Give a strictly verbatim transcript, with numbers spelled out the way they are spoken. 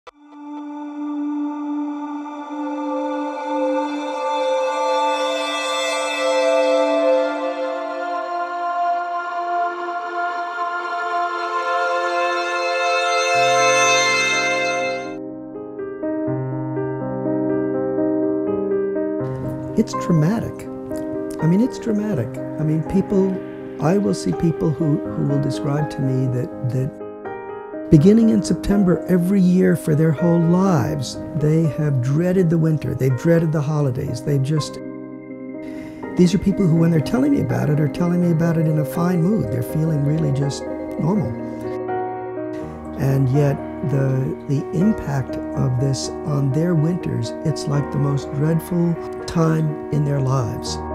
It's dramatic. I mean, it's dramatic. I mean, people, I will see people who, who will describe to me that, that beginning in September every year for their whole lives, they have dreaded the winter, they've dreaded the holidays, they've just, these are people who, when they're telling me about it, are telling me about it in a fine mood. They're feeling really just normal. And yet, the, the impact of this on their winters, it's like the most dreadful time in their lives.